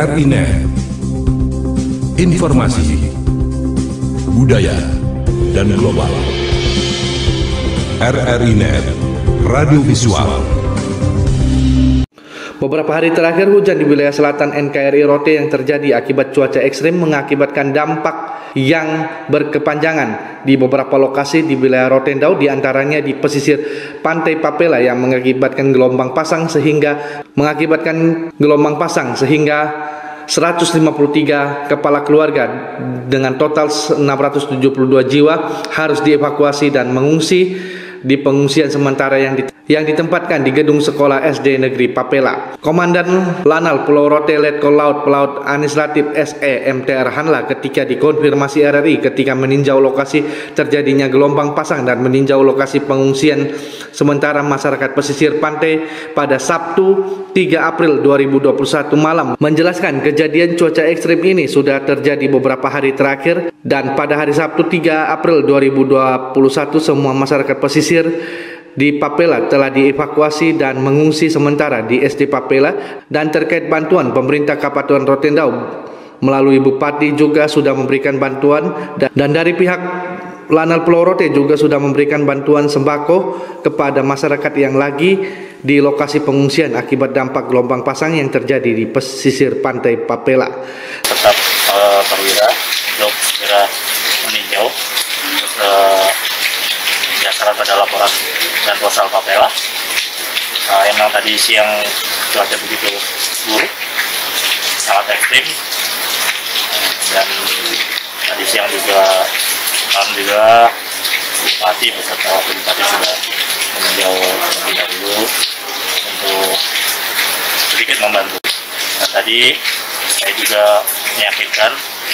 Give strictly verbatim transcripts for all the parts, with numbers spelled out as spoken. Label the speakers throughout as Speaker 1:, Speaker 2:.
Speaker 1: R R I Net, informasi, budaya, dan global. R R I Net, radio visual.
Speaker 2: Beberapa hari terakhir hujan di wilayah selatan N K R I Rote yang terjadi akibat cuaca ekstrim mengakibatkan dampak yang berkepanjangan di beberapa lokasi di wilayah Rotendao, diantaranya di pesisir pantai Papela yang mengakibatkan gelombang pasang sehingga mengakibatkan gelombang pasang sehingga seratus lima puluh tiga kepala keluarga dengan total enam ratus tujuh puluh dua jiwa harus dievakuasi dan mengungsi di pengungsian sementara yang di, yang ditempatkan di gedung sekolah S D Negeri Papela. Komandan Lanal Pulau Rote Letkol Laut Pelaut Anis Latif S E M T R Hanla ketika dikonfirmasi R R I ketika meninjau lokasi terjadinya gelombang pasang dan meninjau lokasi pengungsian sementara masyarakat pesisir pantai pada Sabtu tiga April dua ribu dua puluh satu malam, menjelaskan kejadian cuaca ekstrim ini sudah terjadi beberapa hari terakhir dan pada hari Sabtu tiga April dua ribu dua puluh satu semua masyarakat pesisir di Papela telah dievakuasi dan mengungsi sementara di S D Papela, dan terkait bantuan pemerintah Kabupaten Rotendao melalui Bupati juga sudah memberikan bantuan, dan dari pihak Lanal Pulau Rote juga sudah memberikan bantuan sembako kepada masyarakat yang lagi di lokasi pengungsian akibat dampak gelombang pasang yang terjadi di pesisir pantai Papela.
Speaker 3: Tetap uh, perwira untuk segera meninjau uh, berdasarkan pada laporan dan posal Papela. Uh, emang tadi siang cuaca begitu buruk, sangat ekstrim, dan tadi siang juga alhamdulillah Bupati beserta Wakil Bupati sudah meninjau terlebih dahulu untuk sedikit membantu. Dan tadi saya juga meyakinkan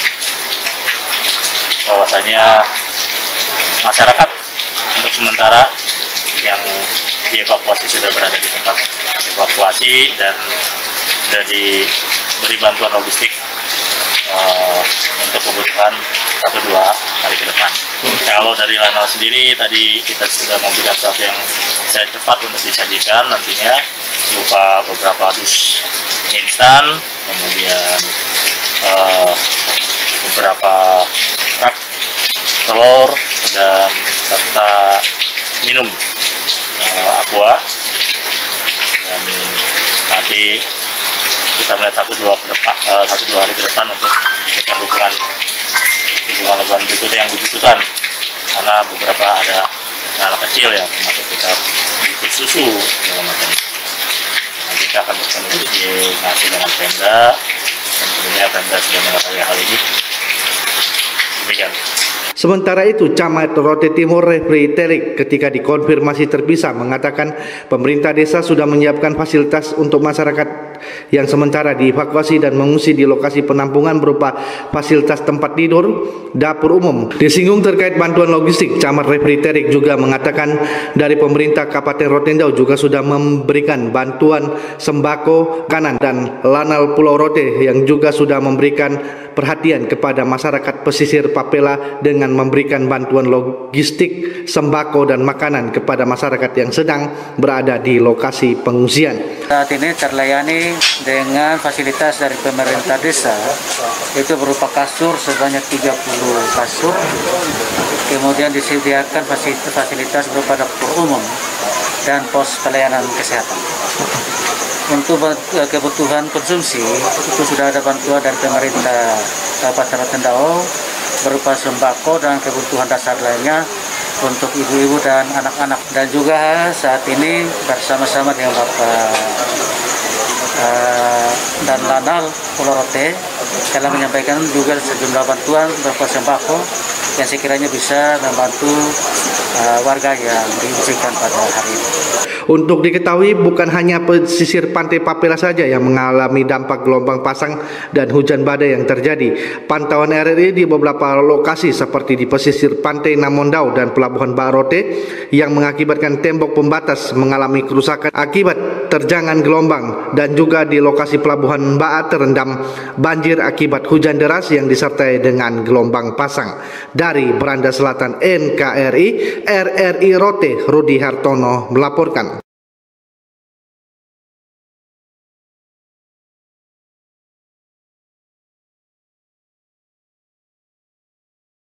Speaker 3: bahwasanya masyarakat untuk sementara yang dievakuasi sudah berada di tempat evakuasi dan sudah diberi bantuan logistik uh, untuk kebutuhan satu dua hari ke depan. Kalau dari Lanal sendiri tadi kita sudah memberikan sesuatu yang saya cepat untuk disajikan nantinya berupa beberapa dus instan, kemudian uh, beberapa rak telur dan serta minum uh, aqua, dan nanti kita melihat satu dua ke depan, uh, satu dua hari ke depan untuk memberikan dukungan dukungan dukungan berikutnya yang dibutuhkan, karena beberapa ada anak kecil ya, termasuk kita bibit susu segala macam. Nanti kita akan berkoordinasi dengan Pemda, dan tentunya Pemda sudah mengetahui hal ini. Demikian.
Speaker 2: Sementara itu, Camat Rote Timur Refri Terik ketika dikonfirmasi terpisah mengatakan pemerintah desa sudah menyiapkan fasilitas untuk masyarakat yang sementara dievakuasi dan mengungsi di lokasi penampungan berupa fasilitas tempat tidur, dapur umum. Disinggung terkait bantuan logistik, Camat Refri Terik juga mengatakan dari pemerintah Kabupaten Rotendao juga sudah memberikan bantuan sembako, kanan, dan Lanal Pulau Rote yang juga sudah memberikan perhatian kepada masyarakat pesisir Papela dengan memberikan bantuan logistik, sembako, dan makanan kepada masyarakat yang sedang berada di lokasi pengungsian.
Speaker 4: Saat ini terlayani dengan fasilitas dari pemerintah desa, itu berupa kasur sebanyak tiga puluh kasur, kemudian disediakan fasilitas berupa dapur umum dan pos pelayanan kesehatan. Untuk kebutuhan konsumsi itu sudah ada bantuan dari pemerintah Kabupaten Rotendao berupa sembako dan kebutuhan dasar lainnya untuk ibu-ibu dan anak-anak. Dan juga saat ini bersama-sama dengan Bapak uh, dan Lanal Pulau Rote telah menyampaikan juga sejumlah bantuan berupa sembako yang sekiranya bisa membantu uh, warga yang diungsikan pada hari ini.
Speaker 2: Untuk diketahui, bukan hanya pesisir pantai Papela saja yang mengalami dampak gelombang pasang dan hujan badai yang terjadi. Pantauan R R I di beberapa lokasi seperti di pesisir pantai Namondao dan Pelabuhan Barote yang mengakibatkan tembok pembatas mengalami kerusakan akibat terjangan gelombang, dan juga di lokasi Pelabuhan Baa terendam banjir akibat hujan deras yang disertai dengan gelombang pasang. Dari Beranda Selatan N K R I, R R I Rote, Rudi Hartono melaporkan.